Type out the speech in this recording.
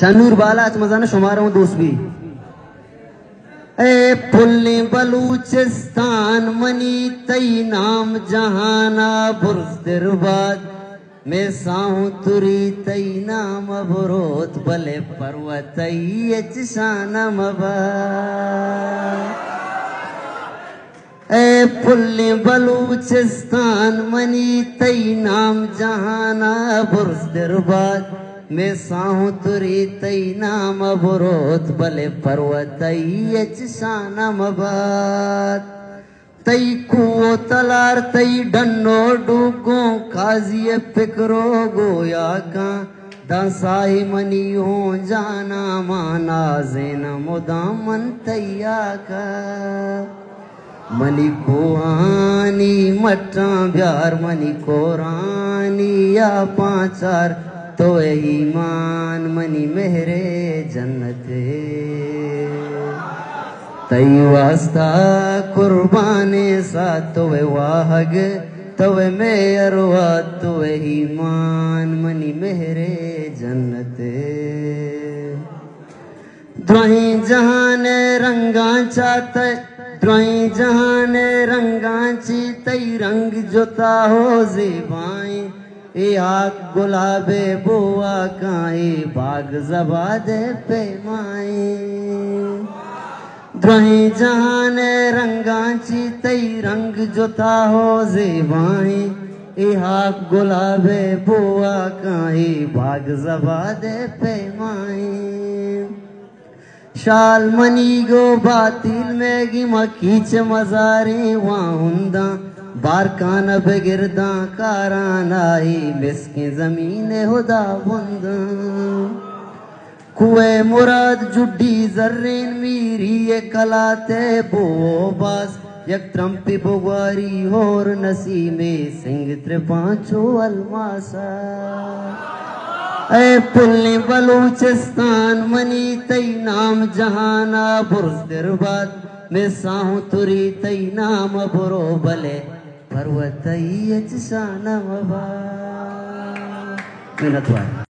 शानूर बाला मजाना शुमार हूँ दोस्त भी। ए पुल्ली बलूचिस्तान मनी तई नाम जहाना बुर्जदिरबाद में साहू तुरी तई नाम बुरोत बले पर्वत शानम ए पुल्ली बलूचिस्तान मनी तई नाम जहाना बुर्जदिरबाद में साहू तुरी तई नाम बुरोत बले पर्वत शानम तई कुओ तलार तई डन्नो डूगो काजिए फिक्रो गोया का दसाई मनी हो जाना माना जेन मुदामन तैया का मनी कोहानी मटा ब्यार मनी कोरानी या पांचार तो ईमान मनी मेहरे जन्नते तई वास्ता कुर्बाने सा तो वाहग तो मेरवा तो ईमान मनी मेहरे जन्नते द्रोही जहान रंगा चाहते द्रोही जहान रंगा तई रंग जोता हो जेबाई ए आग गुलाबे बुआ काई बाग जबा दे पे माई द्रोही जहान रंगाची तई रंग जोता हो जेबाई ए आग गुलाबे बुआ काई बाग जबा दे पे माई शाल मनी गो बातिल में गी मकीच मजारी वाहुंदा बार कान बगिरदा कारानाई मिसकी जमीन हुदा बुंद कुए मुराद जुड्डी जर्रेन मीरी ये कलाते बो बास यक ट्रम्पी बुगारी होर नसी में सिंह त्रिपांचो अलमासा ए पुल्ली बलूचिस्तान मनी तई नाम जहाना बुर्जदिरबाद में साहू तुरी तई नाम बुरो बले पर्वत शानम